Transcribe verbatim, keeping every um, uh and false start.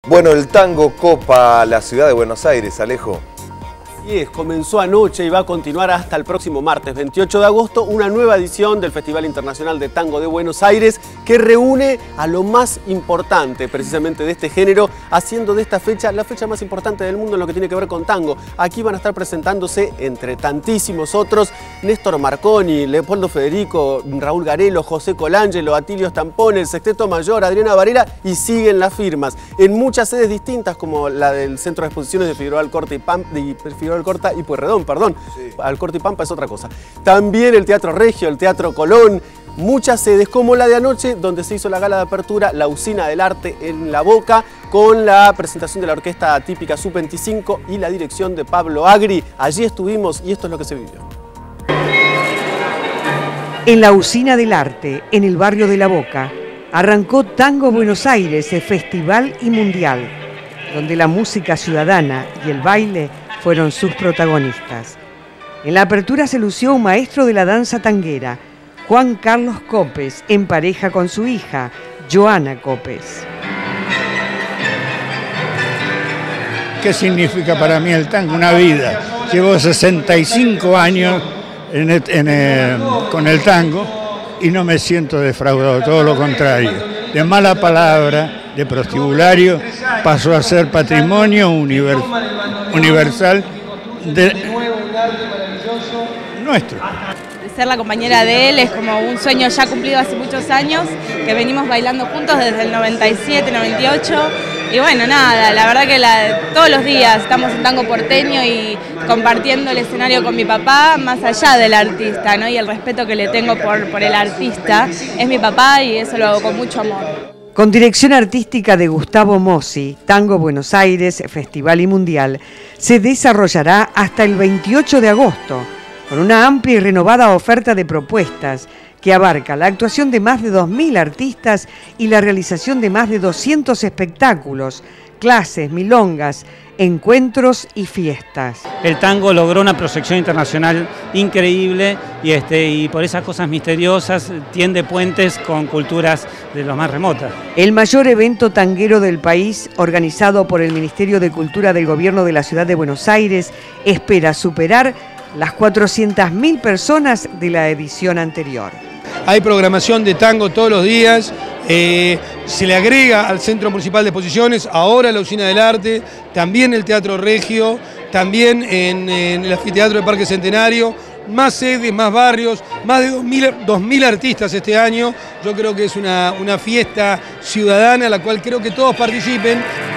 Bueno, el tango copa la ciudad de Buenos Aires, Alejo. Y es, comenzó anoche y va a continuar hasta el próximo martes veintiocho de agosto una nueva edición del Festival Internacional de Tango de Buenos Aires que reúne a lo más importante precisamente de este género, haciendo de esta fecha la fecha más importante del mundo en lo que tiene que ver con tango. Aquí van a estar presentándose, entre tantísimos otros, Néstor Marconi, Leopoldo Federico, Raúl Garelo, José Colangelo, Atilio Stampone, el Sexteto Mayor, Adriana Varela, y siguen las firmas en muchas sedes distintas como la del Centro de Exposiciones de Figueroa Alcorta y Pampa, de Figueroa Alcorta y Pueyrredón, perdón. Sí. Alcorta y Pampa es otra cosa. También el Teatro Regio, el Teatro Colón, muchas sedes como la de anoche, donde se hizo la gala de apertura, la Usina del Arte en La Boca, con la presentación de la orquesta típica sub veinticinco y la dirección de Pablo Agri. Allí estuvimos y esto es lo que se vivió. En la Usina del Arte, en el barrio de La Boca, arrancó Tango Buenos Aires, Festival y Mundial, donde la música ciudadana y el baile fueron sus protagonistas. En la apertura se lució un maestro de la danza tanguera, Juan Carlos Copes, en pareja con su hija, Joana Copes. ¿Qué significa para mí el tango? Una vida. Llevo sesenta y cinco años en el, en el, con el tango y no me siento defraudado, todo lo contrario. De mala palabra, de prostibulario, pasó a ser patrimonio universal. universal de nuestro. De ser la compañera de él es como un sueño ya cumplido hace muchos años, que venimos bailando juntos desde el noventa y siete, noventa y ocho, y bueno, nada, la verdad que la, todos los días estamos en tango porteño y compartiendo el escenario con mi papá, más allá del artista, ¿no? Y el respeto que le tengo por, por el artista, es mi papá y eso lo hago con mucho amor. Con dirección artística de Gustavo Mossi, Tango Buenos Aires, Festival y Mundial, se desarrollará hasta el veintiocho de agosto, con una amplia y renovada oferta de propuestas que abarca la actuación de más de dos mil artistas y la realización de más de doscientos espectáculos, clases, milongas, encuentros y fiestas. El tango logró una proyección internacional increíble y, este, y por esas cosas misteriosas tiende puentes con culturas de lo más remotas. El mayor evento tanguero del país, organizado por el Ministerio de Cultura del Gobierno de la Ciudad de Buenos Aires, espera superar las cuatrocientas mil personas de la edición anterior. Hay programación de tango todos los días, eh, se le agrega al Centro Municipal de Exposiciones, ahora la Usina del Arte, también el Teatro Regio, también en, en el Anfiteatro del Parque Centenario, más sedes, más barrios, más de dos mil artistas este año. Yo creo que es una, una fiesta ciudadana a la cual creo que todos participen.